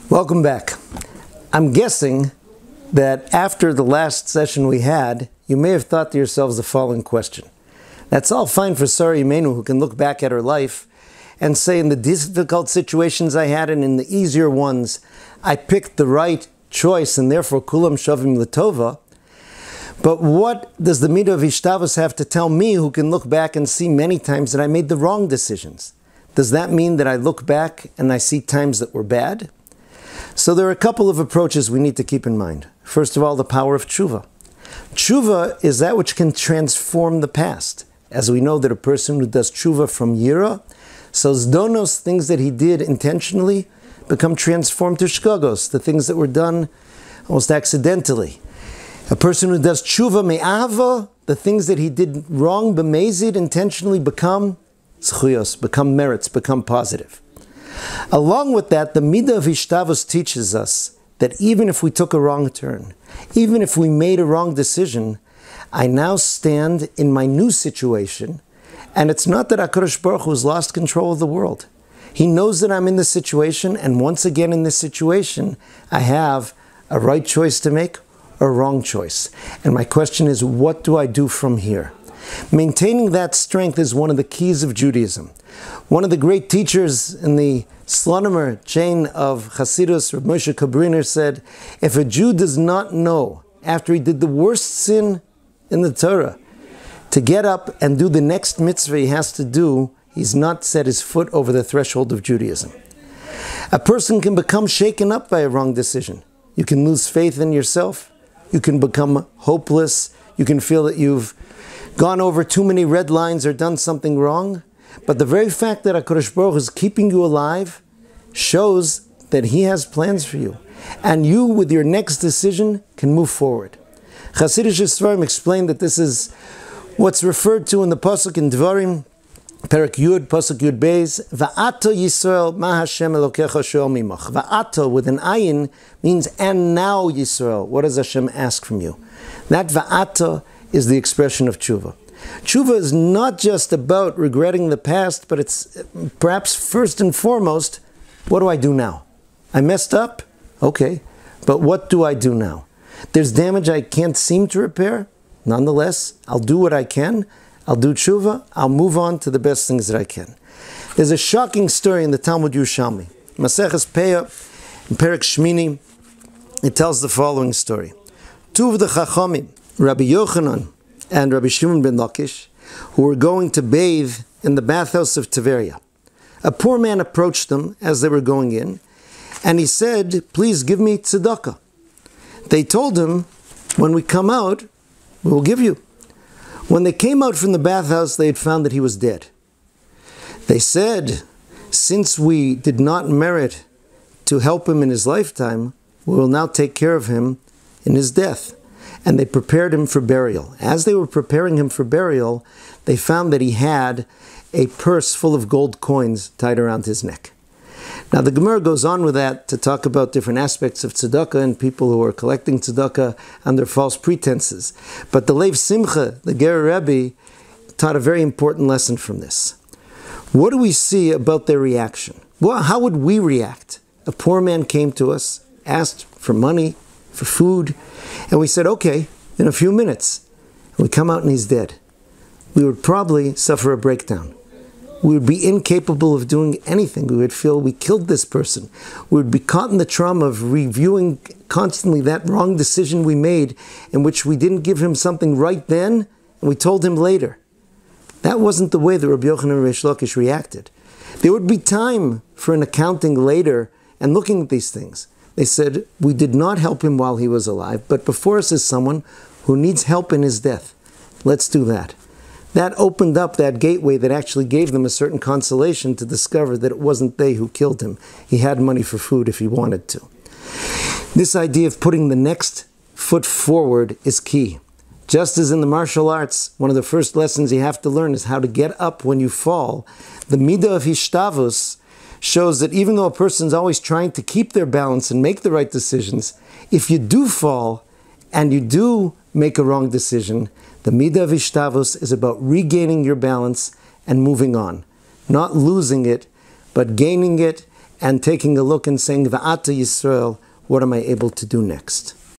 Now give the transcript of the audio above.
Welcome back. I'm guessing that after the last session we had, you may have thought to yourselves the following question. That's all fine for Sarah Imenu, who can look back at her life and say, in the difficult situations I had and in the easier ones, I picked the right choice and therefore kulam shavim l'tova. But what does the midah of ishtavus have to tell me, who can look back and see many times that I made the wrong decisions? Does that mean that I look back and I see times that were bad? So there are a couple of approaches we need to keep in mind. First of all, the power of tshuva. Tshuva is that which can transform the past. As we know that a person who does tshuva from yira, so zdonos, things that he did intentionally, become transformed to shkagos, the things that were done almost accidentally. A person who does tshuva me'ava, the things that he did wrong, b'mezid, intentionally become zchuyos, become merits, become positive. Along with that, the midah of ishtavus teaches us that even if we took a wrong turn, even if we made a wrong decision, I now stand in my new situation, and it's not that HaKadosh Baruch Hu has lost control of the world. He knows that I'm in this situation, and once again in this situation, I have a right choice to make or a wrong choice. And my question is, what do I do from here? Maintaining that strength is one of the keys of Judaism. One of the great teachers in the Slonimer chain of Hasidus, Rabbi Moshe Kabriner, said, if a Jew does not know, after he did the worst sin in the Torah, to get up and do the next mitzvah he has to do, he's not set his foot over the threshold of Judaism. A person can become shaken up by a wrong decision. You can lose faith in yourself. You can become hopeless. You can feel that you've gone over too many red lines or done something wrong. But the very fact that HaKadosh Baruch Hu is keeping you alive shows that He has plans for you. And you, with your next decision, can move forward. Hasidic Sfarim explained that this is what's referred to in the Pasuk in Dvarim, Perek Yud, Pasuk Yud Beis, Va'ato Yisrael ma Hashem Elokecha shoel mimach. Va'ato, with an ayin, means, and now Yisrael. What does Hashem ask from you? That va'ato is the expression of tshuva. Tshuva is not just about regretting the past, but it's perhaps first and foremost, what do I do now? I messed up? Okay. But what do I do now? There's damage I can't seem to repair. Nonetheless, I'll do what I can. I'll do tshuva. I'll move on to the best things that I can. There's a shocking story in the Talmud Yerushalmi. Maseches Peah, in Perek Shmini, it tells the following story. Two of the Chachamim, Rabbi Yochanan and Rabbi Shimon ben Lakish, who were going to bathe in the bathhouse of Tiberia. A poor man approached them as they were going in, and he said, please give me tzedakah. They told him, when we come out, we will give you. When they came out from the bathhouse, they had found that he was dead. They said, since we did not merit to help him in his lifetime, we will now take care of him in his death. And they prepared him for burial. As they were preparing him for burial, they found that he had a purse full of gold coins tied around his neck. Now the Gemara goes on with that to talk about different aspects of tzedakah and people who are collecting tzedakah under false pretenses. But the Lev Simcha, the Ger Rabbi, taught a very important lesson from this. What do we see about their reaction? Well, how would we react? A poor man came to us, asked for money, for food, and we said, okay, in a few minutes. And we come out and he's dead. We would probably suffer a breakdown. We would be incapable of doing anything. We would feel we killed this person. We would be caught in the trauma of reviewing constantly that wrong decision we made, in which we didn't give him something right then, and we told him later. That wasn't the way that Rabbi Yochanan and Reish Lakish reacted. There would be time for an accounting later and looking at these things. They said, we did not help him while he was alive, but before us is someone who needs help in his death. Let's do that. That opened up that gateway that actually gave them a certain consolation to discover that it wasn't they who killed him. He had money for food if he wanted to. This idea of putting the next foot forward is key. Just as in the martial arts, one of the first lessons you have to learn is how to get up when you fall. The midah of hishtavus shows that even though a person's always trying to keep their balance and make the right decisions, if you do fall and you do make a wrong decision, the midah of hishtavus is about regaining your balance and moving on. Not losing it, but gaining it and taking a look and saying, Va'ata Yisrael, what am I able to do next?